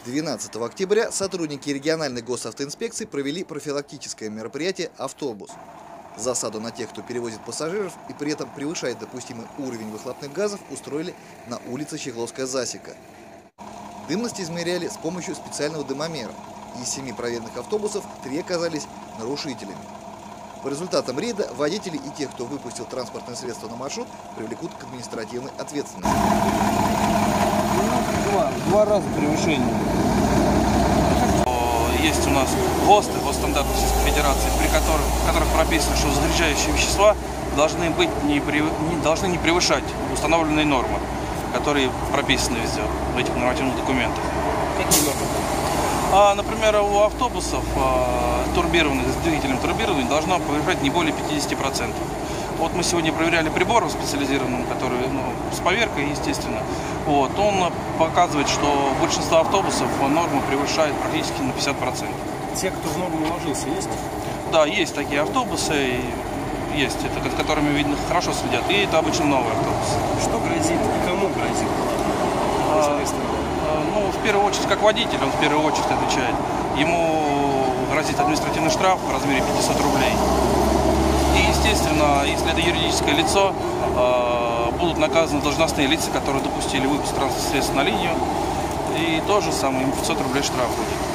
12 октября сотрудники региональной госавтоинспекции провели профилактическое мероприятие «Автобус». Засаду на тех, кто перевозит пассажиров и при этом превышает допустимый уровень выхлопных газов, устроили на улице Щегловская засека. Дымность измеряли с помощью специального дымомера. Из 7 проверенных автобусов 3 оказались нарушителями. По результатам рейда водители и тех, кто выпустил транспортное средство на маршрут, привлекут к административной ответственности. Два раза превышение. Есть у нас ГОСТы, госстандарты Российской Федерации, в которых прописано, что загрязняющие вещества должны не превышать установленные нормы, которые прописаны везде в этих нормативных документах. Какие нормы? Например, у автобусов турбированных, с двигателем турбирования должно превышать не более 50%. Вот мы сегодня проверяли прибором специализированным, который с поверкой, естественно. Вот, он показывает, что большинство автобусов норму превышает практически на 50%. Те, кто в норму уложился, есть? Да, есть такие автобусы, есть, это, за которыми, видно, хорошо следят. И это обычно новые автобусы. Что грозит и кому грозит? В первую очередь, как водитель, он в первую очередь отвечает. Ему грозит административный штраф в размере 500 рублей. И, естественно, если это юридическое лицо, будут наказаны должностные лица, которые допустили выпуск транспортных средств на линию. И то же самое, им 500 рублей штраф будет.